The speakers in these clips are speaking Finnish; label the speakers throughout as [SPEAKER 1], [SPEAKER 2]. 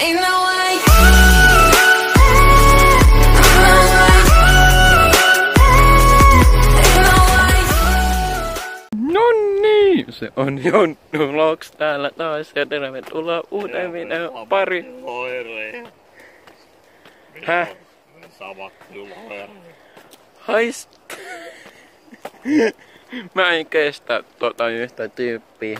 [SPEAKER 1] Ain't no way.
[SPEAKER 2] Nonni, se on Jonttu Vlogs täällä taas ja tervetuloa uuteen videoon pari. Häh? Haist. Mä en kestä tota yhtä tyyppiä.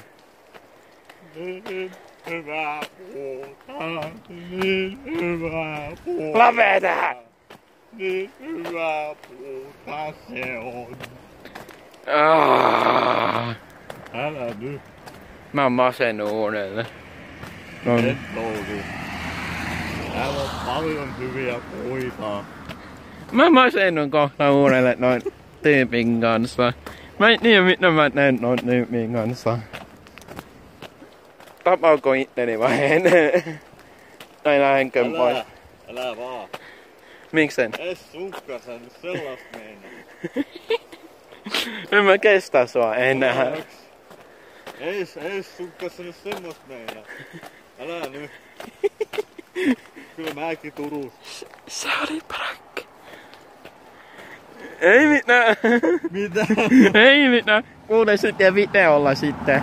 [SPEAKER 3] Hyvä puuta, niin hyvä puuta.
[SPEAKER 2] Lopeta!
[SPEAKER 3] Niin hyvä puuta se on. Älä nyt.
[SPEAKER 2] Mä oon masennut uudelleen. No.
[SPEAKER 3] Et nousu. Täällä on paljon hyviä puita.
[SPEAKER 2] Mä masennun kohta uudelleen noin tyypin kanssa. Mä en tiedä mitä mä teen noin tyypin kanssa. Tapauko itteni vai en? Tai lähdenkö pois?
[SPEAKER 3] Älä vaan.
[SPEAKER 2] Miksen?
[SPEAKER 3] Es sunkaan sä nyt sellaista meinaa.
[SPEAKER 2] En mä kestä sua enää.
[SPEAKER 3] Eis sunkaan sä nyt semmoista meinaa. Älä nyt. Kyllä mäkin Turussa.
[SPEAKER 2] Se oli prankki. Ei mitään.
[SPEAKER 3] Mitä?
[SPEAKER 2] Ei mitään. Kuule sitten videolla sitten.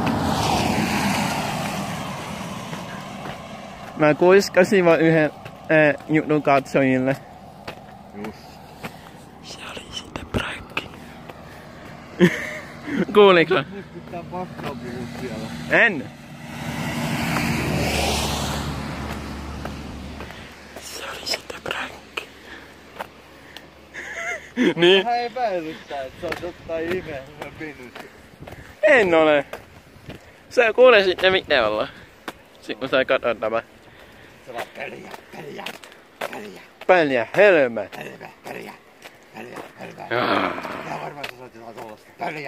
[SPEAKER 2] Mä kuiskasin vaan yhden jutun katsojille.
[SPEAKER 3] Just.
[SPEAKER 2] Se oli sitten prankki. Kuuliko?
[SPEAKER 3] Nyt pitää paskaa puhua siellä.
[SPEAKER 2] En. Se oli sitten prankki. Niin.
[SPEAKER 3] Vähän epäilyttää, että sä oot jotain ihmeen pinnyt.
[SPEAKER 2] En ole. Sä kuule sitten videolla. Sitten kun sä katsot tämä.
[SPEAKER 3] Se vaan peliä.
[SPEAKER 2] Peliä, helmä.
[SPEAKER 3] Peliä. Ja varmaan sä saat jotain tollasta.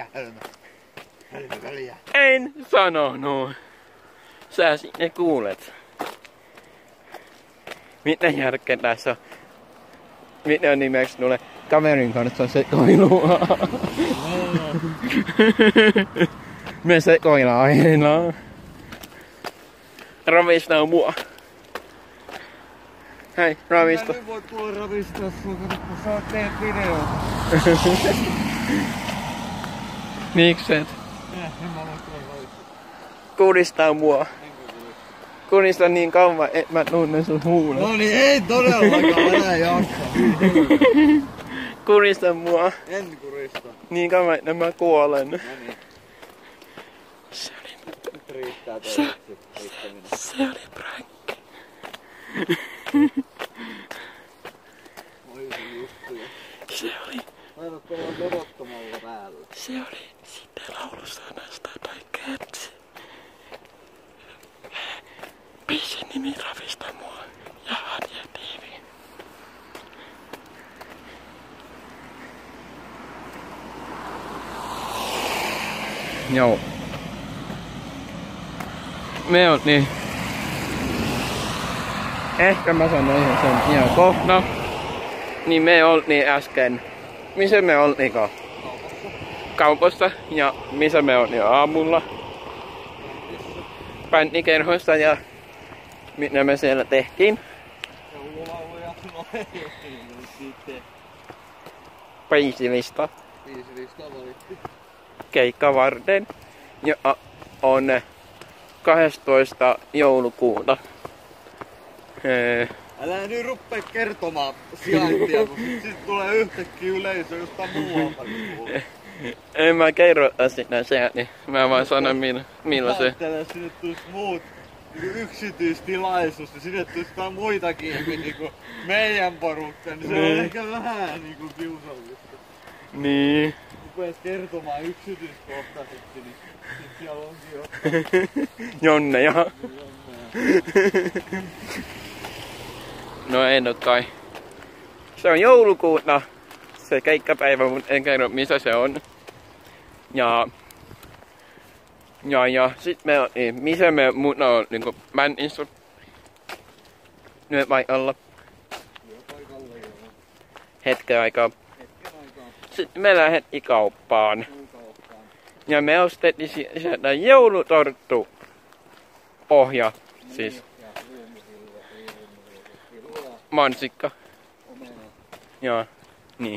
[SPEAKER 3] Peliä.
[SPEAKER 2] En sanonut. Sä sitten kuulet. Mitä järkeä tässä on? Videon nimeksi tulee kaverin kanssa sekoilua. Me sekoillaan aina. Ravistaa mua. Hei, ravista.
[SPEAKER 3] Mä nyt voit tulla ravistaa sua, kun sä teet videota.
[SPEAKER 2] Mikset?
[SPEAKER 3] En mä voi tulla ravistaa.
[SPEAKER 2] Kuristaa mua. Kurista niin kauan, et mä tunnen sun huulet.
[SPEAKER 3] No niin, ei todellakaan, älä jaksa.
[SPEAKER 2] Kurista mua.
[SPEAKER 3] En kurista.
[SPEAKER 2] Niin kauan, että mä kuolen.
[SPEAKER 3] No niin.
[SPEAKER 2] Se oli...
[SPEAKER 3] Nyt riittää toivottavasti riittäminen.
[SPEAKER 2] Se oli prankki.
[SPEAKER 3] Oi se juttuja.
[SPEAKER 2] Se oli...
[SPEAKER 3] Laitat tuolla levottomalla päällä.
[SPEAKER 2] Se oli sitten laulusanasta tai kertsi. Biisin nimi Ravista mua ja Anja TV. Joo. Me oltiin... Ehkä mä sanoin sen ihan kohta. Niin me oltiin äsken... Missä me oltiinko? Kaupassa. Ja missä me oltiin aamulla? Bändikerhoissa ja... Mitä me siellä tehtiin?
[SPEAKER 3] Joululauluja, no ei sitten.
[SPEAKER 2] Biisilista.
[SPEAKER 3] Biisilista valitti.
[SPEAKER 2] Keikka varten. Ja on 12. joulukuuta.
[SPEAKER 3] Älä nyt ruppee kertomaan sijaintia, kun sit tulee yhtäkkiä yleisö jostain muualta.
[SPEAKER 2] En mä kerro sitä siellä, niin mä vaan sanon milloin se.
[SPEAKER 3] Ajattelee, sinne tulisi muut yksityistilaisuus ja sinne tulisi jotain muitakin niinku meidän porukka, niin se on ehkä vähän niinku kiusallista.
[SPEAKER 2] Niin.
[SPEAKER 3] Rupees kertomaan yksityiskohtaisesti, niin sit siellä onkin jo
[SPEAKER 2] Jonneja. No en oo kai. Se on joulukuuta. Se keikkapäivä, mutta en kerro missä se on. Ja sit me oltiin, missä me muuta on niinku bändissä. Nyt paikalla. Hetken aikaa. Sitten me lähdettiin kauppaan. Ja me ostettiin sieltä joulutorttu pohja. Siis mansikka.
[SPEAKER 3] Omena.
[SPEAKER 2] Joo, niin.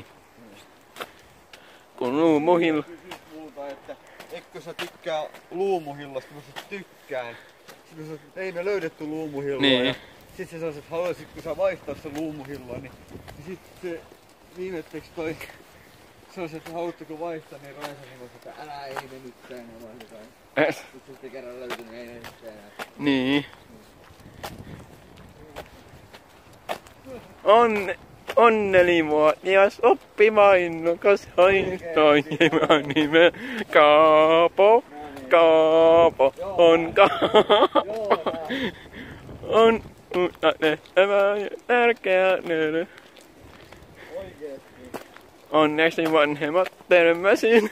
[SPEAKER 2] Kun luumuhilla.
[SPEAKER 3] Kysyt multa, että etkö sä tykkää luumuhillasta? Mä sanoin, tykkään. Sitten sanoin, että ei me löydetty luumuhilloa.
[SPEAKER 2] Niin.
[SPEAKER 3] Ja sit se sanoit, että haluaisitko sä vaihtaa se luumuhilloa, niin sit se viimetteeksi toi sanoisi, että haluatteko vaihtaa, niin Raisa sanoi, että älä ei me nyt enää vaihdetaan. Sitten sitten kerran löytynyt, ei ne nyt enää.
[SPEAKER 2] Niin. Onnelivuotias oppivainnokas hoitoimaan nimen Kaapo. Kaapo on Kaapo. On uutta tehtävää ja tärkeää nöyrä. Onneksi vanhemmat törmäsin.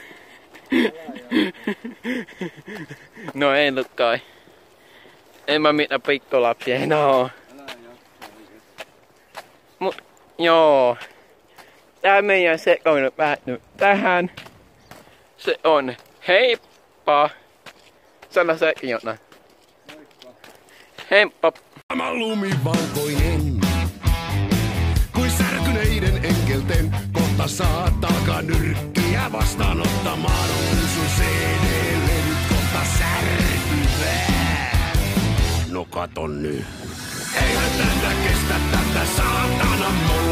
[SPEAKER 2] No ei ollut kai. En mä mitään pikkulapsia enää oo. Mut joo. Tää meidän sekoilu päättyy tähän. Se on heippa. Sano sekin jotain. Heippa.
[SPEAKER 1] Tämä lumivalkoinen, kuin särkyneiden enkelten, kohta saat alkaa nyrkkiä vastaanottamaan. On sun CD-levyt kohta särkyvää. No katon nyt. Eihän tätä kestä tätä saatana molla.